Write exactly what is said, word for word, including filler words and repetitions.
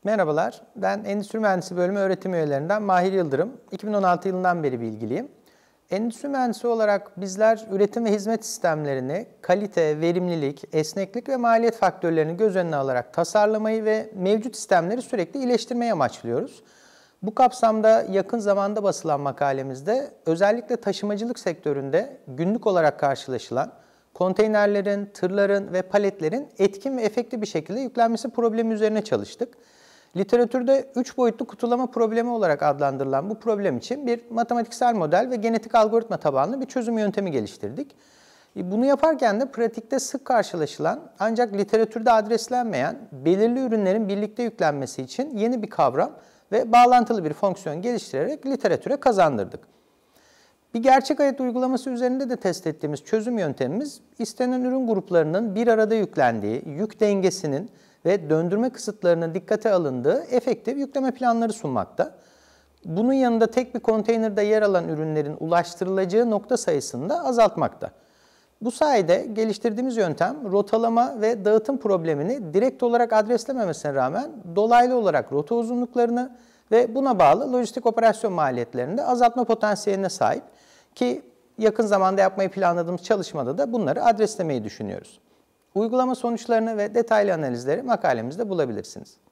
Merhabalar, ben Endüstri Mühendisi Bölümü öğretim üyelerinden Mahir Yıldırım. iki bin on altı yılından beri bilgiliyim. Endüstri mühendisi olarak bizler üretim ve hizmet sistemlerini kalite, verimlilik, esneklik ve maliyet faktörlerini göz önüne alarak tasarlamayı ve mevcut sistemleri sürekli iyileştirmeyi amaçlıyoruz. Bu kapsamda yakın zamanda basılan makalemizde özellikle taşımacılık sektöründe günlük olarak karşılaşılan konteynerlerin, tırların ve paletlerin etkin ve efektif bir şekilde yüklenmesi problemi üzerine çalıştık. Literatürde üç boyutlu kutulama problemi olarak adlandırılan bu problem için bir matematiksel model ve genetik algoritma tabanlı bir çözüm yöntemi geliştirdik. Bunu yaparken de pratikte sık karşılaşılan ancak literatürde adreslenmeyen belirli ürünlerin birlikte yüklenmesi için yeni bir kavram ve bağlantılı bir fonksiyon geliştirerek literatüre kazandırdık. Bir gerçek hayat uygulaması üzerinde de test ettiğimiz çözüm yöntemimiz, istenen ürün gruplarının bir arada yüklendiği, yük dengesinin ve döndürme kısıtlarının dikkate alındığı efektif yükleme planları sunmakta. Bunun yanında tek bir konteynerde yer alan ürünlerin ulaştırılacağı nokta sayısını da azaltmakta. Bu sayede geliştirdiğimiz yöntem rotalama ve dağıtım problemini direkt olarak adreslememesine rağmen dolaylı olarak rota uzunluklarını ve buna bağlı lojistik operasyon maliyetlerini de azaltma potansiyeline sahip ki yakın zamanda yapmayı planladığımız çalışmada da bunları adreslemeyi düşünüyoruz. Uygulama sonuçlarını ve detaylı analizleri makalemizde bulabilirsiniz.